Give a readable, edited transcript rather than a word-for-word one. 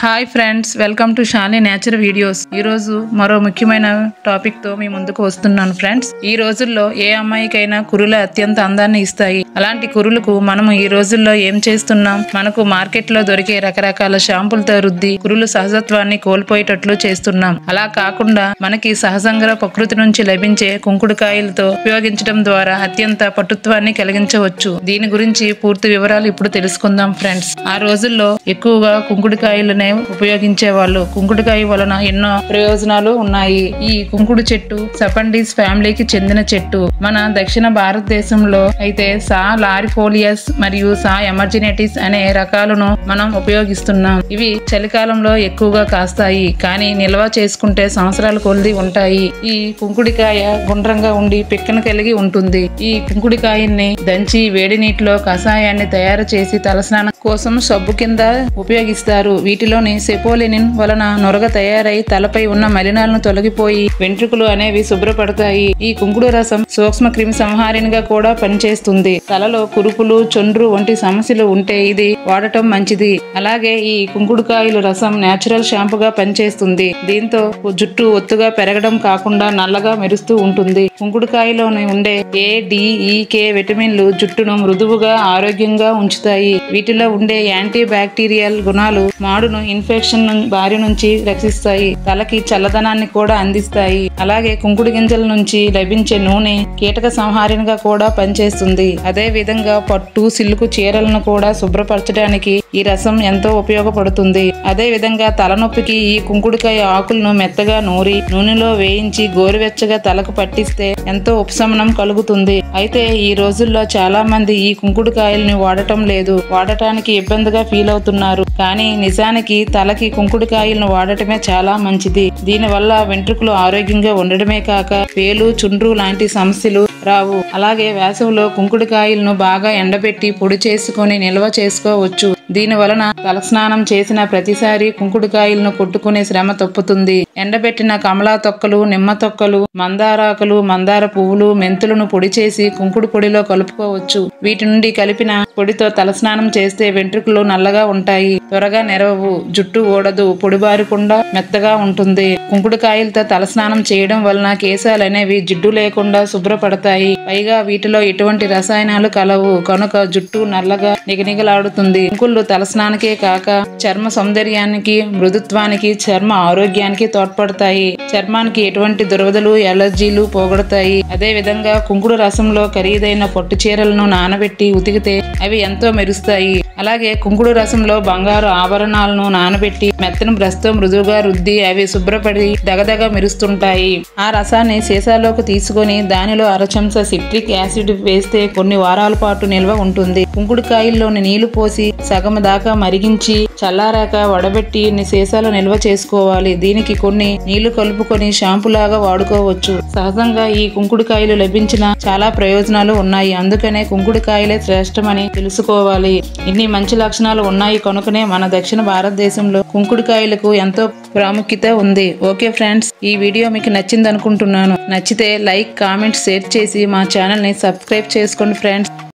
Hi friends, welcome to Shalini nature videos. ఈ రోజు మరో ముఖ్యమైన టాపిక్ తో మీ ముందుకు వస్తున్నాను ఫ్రెండ్స్. ఈ రోజుల్లో ఏ అమ్మాయికైనా కురులు అత్యంత అందాన్ని ఇస్తాయి. అలాంటి కురులకు మనము ఈ రోజుల్లో ఏం చేస్తున్నాం? మనకు మార్కెట్ లో దొరికే రకరకాల షాంపులతో రుద్ది కురులు సహజత్వాన్ని కోల్పోయేటట్లు చేస్తున్నాం. అలా కాకుండా మనకి సహజంగా ప్రకృతి నుంచి లభించే కుంకుడుకాయలతో ఉపయోగించడం ద్వారా అత్యంత పటుత్వాన్ని కలిగించవచ్చు. దీని గురించి పూర్తి వివరాలు ఇప్పుడు తెలుసుకుందాం ఫ్రెండ్స్. ఆ రోజుల్లో ఎక్కువగా కుంకుడుకాయలనే ఉపయోగించేవాళ్ళు. కుంకుడుకాయ వలన ఎన్నో ప్రయోజనాలు ఉన్నాయి. ఈ కుంకుడు చెట్టు సపండిస్ ఫ్యామిలీకి చెందిన చెట్టు. మన దక్షిణ భారతదేశంలో అయితే సా లారిఫోలియస్ మరియు సా ఎమర్జినేటిస్ అనే రకాలను మనం ఉపయోగిస్తున్నాం. ఇవి చలికాలంలో ఎక్కువగా కాస్తాయి, కానీ నిల్వ చేసుకుంటే సంవత్సరాల కొలది ఉంటాయి. ఈ కుంకుడికాయ గుండ్రంగా ఉండి పిక్కను కలిగి ఉంటుంది. ఈ కుంకుడికాయల్ని దంచి వేడి నీటిలో కషాయాన్ని తయారు చేసి తలస్నానం కోసం సబ్బు కింద ఉపయోగిస్తారు. వీటిలోని సెపోలినిన్ వలన నొరగ తయారై తలపై ఉన్న మలినాలను తొలగిపోయి వెంట్రుకలు అనేవి శుభ్రపడతాయి. ఈ కుంకుడు రసం సూక్ష్మ క్రిమి సంహారినిగా కూడా పనిచేస్తుంది. తలలో కురుపులు, చొండ్రు వంటి సమస్యలు ఉంటే ఇది వాడటం మంచిది. అలాగే ఈ కుంకుడుకాయల రసం నేచురల్ షాంపుగా పనిచేస్తుంది. దీంతో జుట్టు ఒత్తుగా పెరగడం కాకుండా నల్లగా మెరుస్తూ ఉంటుంది. కుంకుడుకాయలోని ఉండే ఏ, డి, ఈ, కే విటమిన్లు జుట్టును మృదువుగా ఆరోగ్యంగా ఉంచుతాయి. వీటిలో ఉండే యాంటీ బ్యాక్టీరియల్ గుణాలు మాడును ఇన్ఫెక్షన్ బారి నుంచి రక్షిస్తాయి. తలకి చల్లదనాన్ని కూడా అందిస్తాయి. అలాగే కుంకుడు గింజల నుంచి లభించే నూనె కీటక సంహారినిగా కూడా పనిచేస్తుంది. అదే విధంగా పట్టు, సిల్కు చీరలను కూడా శుభ్రపరచడానికి ఈ రసం ఎంతో ఉపయోగపడుతుంది. అదే విధంగా తలనొప్పికి ఈ కుంకుడుకాయ ఆకులను మెత్తగా నూరి నూనెలో వేయించి గోరువెచ్చగా తలకు పట్టిస్తే ఎంతో ఉపశమనం కలుగుతుంది. అయితే ఈ రోజుల్లో చాలా మంది ఈ కుంకుడుకాయల్ని వాడటం లేదు. వాడటానికి ఇబ్బందిగా ఫీల్ అవుతున్నారు. కానీ నిజానికి తలకి కుంకుడుకాయలను వాడటమే చాలా మంచిది. దీనివల్ల వెంట్రుకలు ఆరోగ్యంగా ఉండడమే కాక పేలు, చుండ్రు లాంటి సమస్యలు రావు. అలాగే వేసవిలో కుంకుడుకాయలను బాగా ఎండబెట్టి పొడి చేసుకొని నిల్వ చేసుకోవచ్చు. దీని వలన తలస్నానం చేసిన ప్రతిసారి కుంకుడుకాయలను కొట్టుకునే శ్రమ తప్పుతుంది. ఎండబెట్టిన కమలా తొక్కలు, నిమ్మ తొక్కలు, మందారాకులు, మందార పువ్వులు, మెంతులను పొడి చేసి కుంకుడు పొడిలో కలుపుకోవచ్చు. వీటి నుండి కలిపిన పొడితో తలస్నానం చేస్తే వెంట్రుకలు నల్లగా ఉంటాయి, త్వరగా నెరవవు, జుట్టు ఊడదు, పొడిబారకుండా మెత్తగా ఉంటుంది. కుంకుడుకాయలతో తలస్నానం చేయడం వలన కేశాలనేవి జిడ్డు లేకుండా శుభ్రపడతాయి. పైగా వీటిలో ఎటువంటి రసాయనాలు కలవు కనుక జుట్టు నల్లగా నిగనిగలాడుతుంది. కుంకుళ్ళు తలస్నానికే కాక చర్మ సౌందర్యానికి, మృదుత్వానికి, చర్మ ఆరోగ్యానికి తోడ్పడతాయి. చర్మానికి ఎటువంటి దురదలు, ఎలర్జీలు పోగొడతాయి. అదే విధంగా కుంకుడు రసంలో ఖరీదైన పట్టు చీరలను నానబెట్టి ఉతికితే అవి ఎంతో మెరుస్తాయి. అలాగే కుంకుడు రసంలో బంగారు ఆభరణాలను నానబెట్టి మెత్తని బ్రష్తో మృదువుగా రుద్ది అవి శుభ్రపడి దగదగ మెరుస్తుంటాయి. ఆ రసాన్ని సీసాలోకి తీసుకొని దానిలో అరచెంచా సిట్రిక్ యాసిడ్ వేస్తే కొన్ని వారాల పాటు నిల్వ ఉంటుంది. కుంకుడుకాయల్లోని నీళ్లు పోసి సగం దాకా మరిగించి చల్లారాక వడబెట్టి సీసాలో నిల్వ చేసుకోవాలి. దీనికి కొన్ని నీళ్లు కలుపుకొని షాంపూ లాగా వాడుకోవచ్చు. సహజంగా ఈ కుంకుడుకాయలు లభించిన చాలా ప్రయోజనాలు ఉన్నాయి. అందుకనే కుంకుడుకాయలే శ్రేష్టమని తెలుసుకోవాలి. ఇన్ని మంచి లక్షణాలు ఉన్నాయి కనుకనే మన దక్షిణ భారతదేశంలో కుంకుడుకాయలకు ఎంతో ప్రాముఖ్యత ఉంది. ఓకే ఫ్రెండ్స్, ఈ వీడియో మీకు నచ్చింది అనుకుంటున్నాను. నచ్చితే లైక్, కామెంట్, షేర్ చేసి మా ఛానల్ ని సబ్స్క్రైబ్ చేసుకోండి ఫ్రెండ్స్.